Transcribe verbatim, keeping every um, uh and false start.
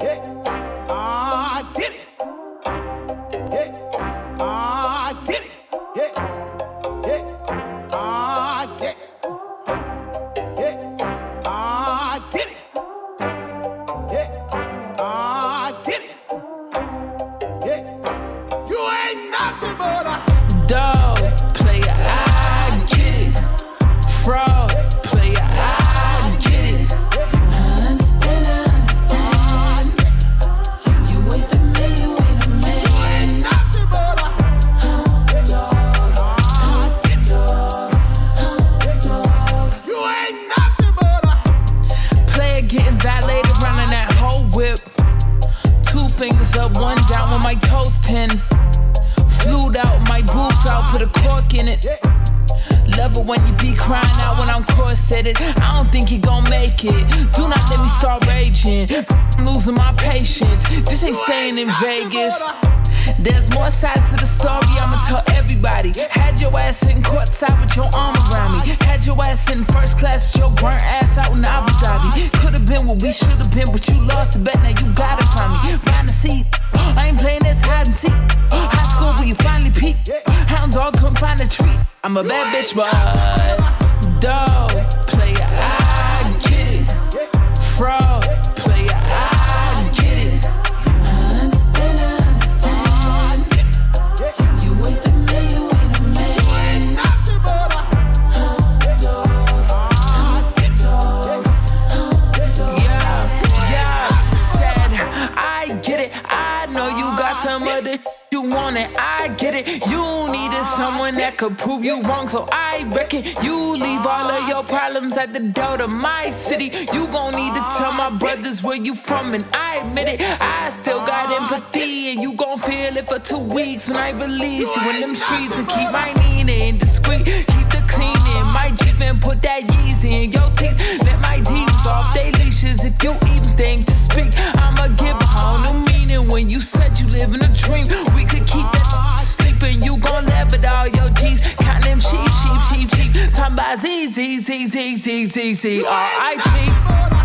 Yeah, I did it. Yeah, I did it. Yeah, yeah, I did it. Yeah, I did it. Yeah, I did it. Yeah, you ain't nothing but a dog player. I get it. Fraud player. I get it. I understand. I understand. You ain't the man. You ain't the man. You ain't nothing but a Huh, dog. Huh, dog. Huh, dog. You ain't nothing but a Player getting violated, running that whole whip. Two fingers up, one down with my toes ten. Flued out, my boobs out, put a cork in it. Love it when you be crying out when I'm corseted. I don't think you gon' make it. Do not let me start raging. I'm losing my patience. This ain't staying in Vegas. There's more sides to the story, I'ma tell everybody. Had your ass sitting courtside with your arm around me. Had your ass sitting first class with your burnt ass out in Abu Dhabi. Could've been what we should've been, but you lost a bet, now you gotta find me. Find a seat, I ain't playing this hide and seek. High school where you finally peak. Hound dog couldn't find a treat. I'm a bad bitch, but dog player, I get it. Fraud player, I get it. I understand, I understand. You ain't the man, you ain't the man. nothing but a Huh, dog. Huh, dog. Huh, dog. Yeah, yeah, said I get it. I know you got some other you want it, I get it. You needed someone that could prove you wrong, so I reckon you leave all of your problems at the door to my city. You gon' need to tell my brothers where you from, and I admit it. I still got empathy, and you gon' feel it for two weeks when I release you in them streets and keep my meaning discreet. Keep the cleaning, my Jeep and put that Yeezy in your teeth. Let my demons off they leashes if you even think to speak. I'ma give a whole new meaning when you said you live in a dream. We could keep that sleeping, you gon' laugh at all your G's. Counting them sheep, sheep, sheep, sheep. Talking about Z, Z, Z, Z, Z, Z, Z, R I P